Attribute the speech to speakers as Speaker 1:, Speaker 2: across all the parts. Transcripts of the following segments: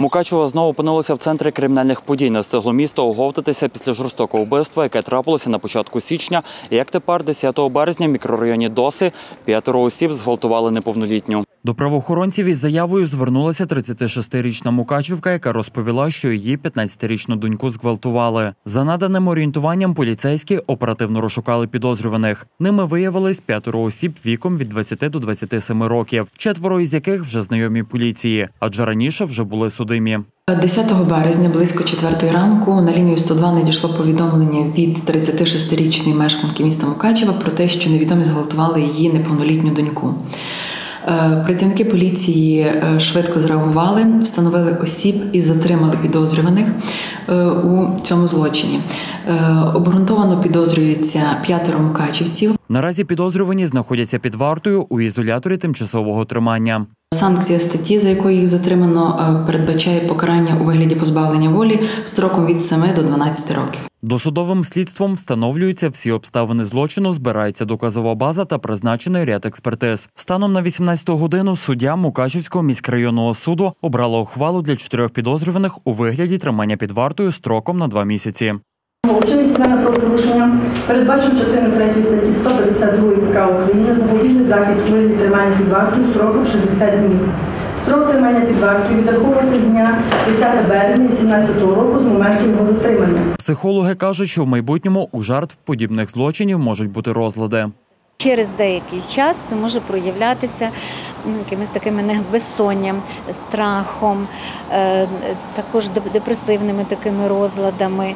Speaker 1: Мукачево знову опинилося в центрі кримінальних подій. Не встигло місто оговтатися після жорстокого вбивства, яке трапилося на початку січня. І як тепер, 10 березня, в мікрорайоні Доси 5 осіб зґвалтували неповнолітню. До правоохоронців із заявою звернулася 36-річна мукачівка, яка розповіла, що її 15-річну доньку зґвалтували. За наданим орієнтуванням, поліцейські оперативно розшукали підозрюваних. Ними виявились 5 осіб віком від 20 до 27 років, 4 із яких вже знайомі поліції, адже раніше вже були судимі.
Speaker 2: 10 березня близько 4 ранку на лінію 102 надійшло повідомлення від 36-річної мешканки міста Мукачева про те, що невідомі зґвалтували її неповнолітню доньку. Працівники поліції швидко зреагували, встановили осіб і затримали підозрюваних у цьому злочині. Обґрунтовано підозрюються 5 мукачівців.
Speaker 1: Наразі підозрювані знаходяться під вартою у ізоляторі тимчасового тримання.
Speaker 2: Санкція статті, за якою їх затримано, передбачає покарання у вигляді позбавлення волі строком від 7 до 12 років.
Speaker 1: Досудовим слідством встановлюються всі обставини злочину, збирається доказова база та призначений ряд експертиз. Станом на 18-ту годину суддя Мукачівського міськрайонного суду обрала ухвалу для 4 підозрюваних у вигляді тримання під вартою строком на 2 місяці.
Speaker 3: Вчинить кримінальне правопорушення передбачено частиною 3 статті 152 КК України запобіжний захід у вигляді тримання під вартою строком 60 днів. Строк тримання під вартою відраховувати з дня 10 березня 2018 року з моменту його затримання.
Speaker 1: Психологи кажуть, що в майбутньому у жертв подібних злочинів можуть бути розлади.
Speaker 4: Через деякий час це може проявлятися якимись такими безсонням, страхом, також депресивними такими розладами.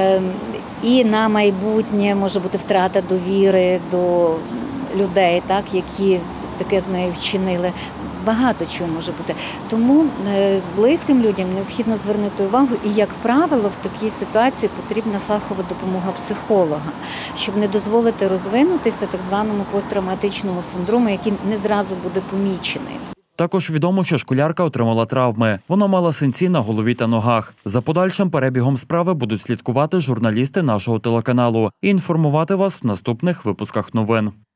Speaker 4: І на майбутнє може бути втрата довіри до людей, які таке з нею вчинили. Багато чого може бути. Тому близьким людям необхідно звернути увагу і, як правило, в такій ситуації потрібна фахова допомога психолога, щоб не дозволити розвинутися так званому посттравматичному синдрому, який не зразу буде помічений.
Speaker 1: Також відомо, що школярка отримала травми. Вона мала синці на голові та ногах. За подальшим перебігом справи будуть слідкувати журналісти нашого телеканалу і інформувати вас в наступних випусках новин.